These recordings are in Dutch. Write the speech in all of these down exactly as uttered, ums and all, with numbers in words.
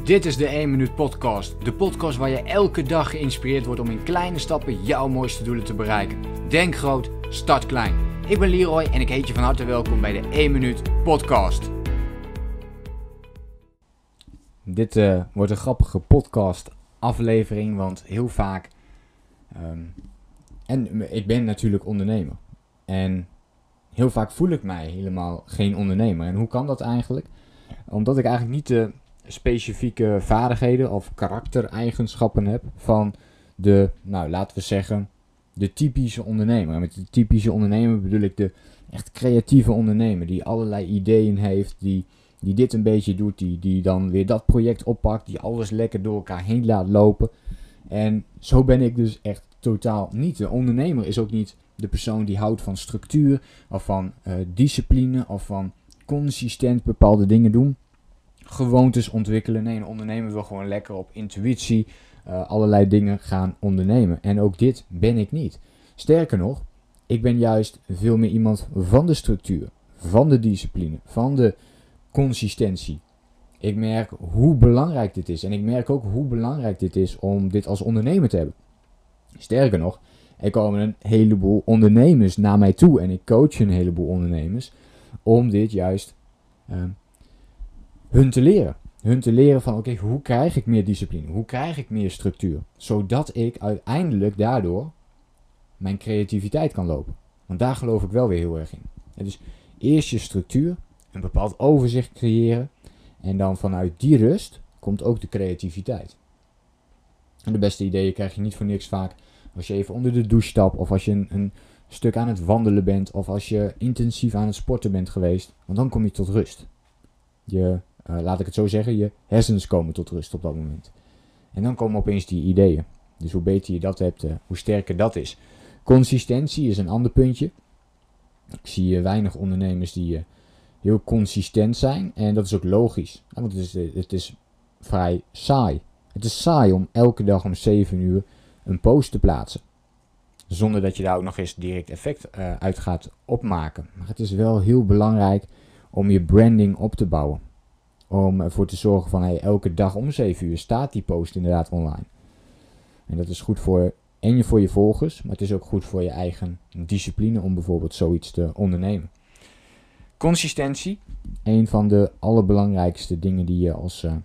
Dit is de één minuut podcast. De podcast waar je elke dag geïnspireerd wordt om in kleine stappen jouw mooiste doelen te bereiken. Denk groot, start klein. Ik ben Leroy en ik heet je van harte welkom bij de één minuut podcast. Dit uh, wordt een grappige podcast aflevering, want heel vaak... Um, en ik ben natuurlijk ondernemer. En heel vaak voel ik mij helemaal geen ondernemer. En hoe kan dat eigenlijk? Omdat ik eigenlijk niet de specifieke vaardigheden of karaktereigenschappen heb van de, nou laten we zeggen, de typische ondernemer. En met de typische ondernemer bedoel ik de echt creatieve ondernemer die allerlei ideeën heeft, die, die dit een beetje doet, die, die dan weer dat project oppakt, die alles lekker door elkaar heen laat lopen. En zo ben ik dus echt totaal niet. De ondernemer is ook niet de persoon die houdt van structuur of van uh, discipline of van consistent bepaalde dingen doen. Gewoontes ontwikkelen. Nee, een ondernemer wil gewoon lekker op intuïtie uh, allerlei dingen gaan ondernemen. En ook dit ben ik niet. Sterker nog, ik ben juist veel meer iemand van de structuur, van de discipline, van de consistentie. Ik merk hoe belangrijk dit is. En ik merk ook hoe belangrijk dit is om dit als ondernemer te hebben. Sterker nog, er komen een heleboel ondernemers naar mij toe. En ik coach een heleboel ondernemers om dit juist uh, hun te leren. Hun te leren van oké, okay, hoe krijg ik meer discipline? Hoe krijg ik meer structuur? Zodat ik uiteindelijk daardoor mijn creativiteit kan lopen. Want daar geloof ik wel weer heel erg in. En dus eerst je structuur, een bepaald overzicht creëren. En dan vanuit die rust komt ook de creativiteit. En de beste ideeën krijg je niet voor niks vaak als je even onder de douche stapt. Of als je een, een stuk aan het wandelen bent. Of als je intensief aan het sporten bent geweest. Want dan kom je tot rust. Je, uh, laat ik het zo zeggen, je hersens komen tot rust op dat moment. En dan komen opeens die ideeën. Dus hoe beter je dat hebt, uh, hoe sterker dat is. Consistentie is een ander puntje. Ik zie uh, weinig ondernemers die uh, heel consistent zijn. En dat is ook logisch. Ja, want het is, uh, het is vrij saai. Het is saai om elke dag om zeven uur een post te plaatsen. Zonder dat je daar ook nog eens direct effect uh, uit gaat opmaken. Maar het is wel heel belangrijk om je branding op te bouwen. Om ervoor te zorgen van hey, elke dag om zeven uur staat die post inderdaad online. En dat is goed voor, en je voor je volgers, maar het is ook goed voor je eigen discipline om bijvoorbeeld zoiets te ondernemen. Consistentie, een van de allerbelangrijkste dingen die je als uh,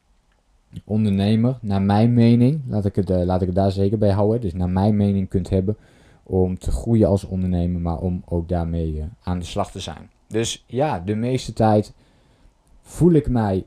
ondernemer, naar mijn mening, laat ik, het, uh, laat ik het daar zeker bij houden, dus naar mijn mening kunt hebben om te groeien als ondernemer, maar om ook daarmee uh, aan de slag te zijn. Dus ja, de meeste tijd voel ik mij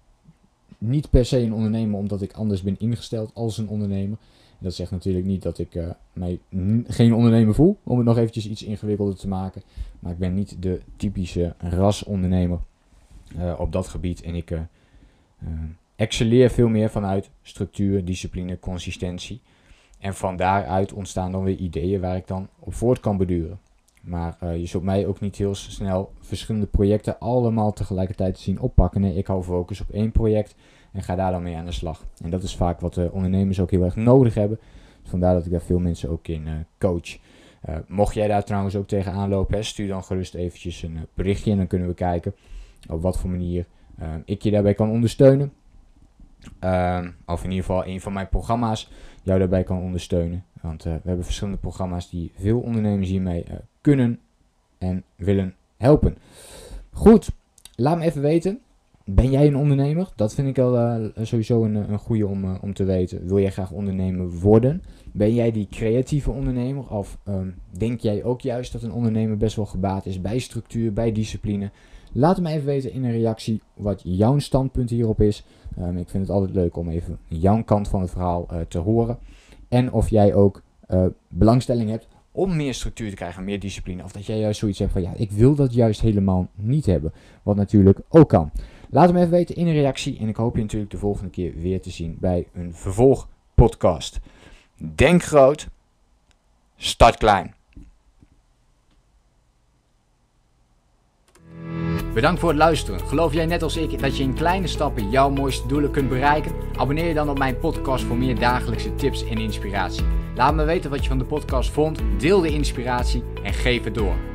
niet per se een ondernemer omdat ik anders ben ingesteld als een ondernemer. En dat zegt natuurlijk niet dat ik uh, mij n- geen ondernemer voel, om het nog eventjes iets ingewikkelder te maken. Maar ik ben niet de typische rasondernemer uh, op dat gebied. En ik uh, uh, excelleer veel meer vanuit structuur, discipline, consistentie. En van daaruit ontstaan dan weer ideeën waar ik dan op voort kan beduren. Maar uh, je zult mij ook niet heel snel verschillende projecten allemaal tegelijkertijd zien oppakken. Nee, ik hou focus op één project en ga daar dan mee aan de slag. En dat is vaak wat de ondernemers ook heel erg nodig hebben. Vandaar dat ik daar veel mensen ook in uh, coach. Uh, mocht jij daar trouwens ook tegenaan lopen, hè, stuur dan gerust eventjes een uh, berichtje. En dan kunnen we kijken op wat voor manier uh, ik je daarbij kan ondersteunen. Uh, of in ieder geval een van mijn programma's jou daarbij kan ondersteunen. Want uh, we hebben verschillende programma's die veel ondernemers hiermee uh, kunnen en willen helpen. Goed, laat me even weten. Ben jij een ondernemer? Dat vind ik al uh, sowieso een, een goede om, uh, om te weten. Wil jij graag ondernemer worden? Ben jij die creatieve ondernemer? Of um, denk jij ook juist dat een ondernemer best wel gebaat is bij structuur, bij discipline? Laat me even weten in een reactie wat jouw standpunt hierop is. Um, ik vind het altijd leuk om even jouw kant van het verhaal uh, te horen. En of jij ook uh, belangstelling hebt om meer structuur te krijgen, meer discipline. Of dat jij juist zoiets hebt van, ja, ik wil dat juist helemaal niet hebben. Wat natuurlijk ook kan. Laat me even weten in een reactie. En ik hoop je natuurlijk de volgende keer weer te zien bij een vervolgpodcast. Denk groot, start klein. Bedankt voor het luisteren. Geloof jij net als ik dat je in kleine stappen jouw mooiste doelen kunt bereiken? Abonneer je dan op mijn podcast voor meer dagelijkse tips en inspiratie. Laat me weten wat je van de podcast vond, deel de inspiratie en geef het door.